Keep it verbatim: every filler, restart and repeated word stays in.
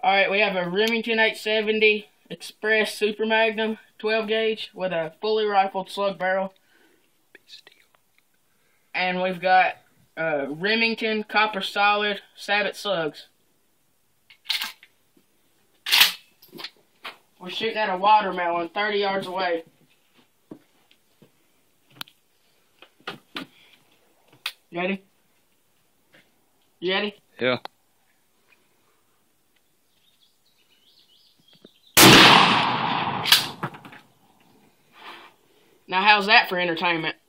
Alright, we have a Remington eight seventy Express Super Magnum twelve gauge with a fully rifled slug barrel. And we've got uh, Remington coppersolid sabot slugs. We're shooting at a watermelon thirty yards away. You ready? You ready? Yeah. Now how's that for entertainment?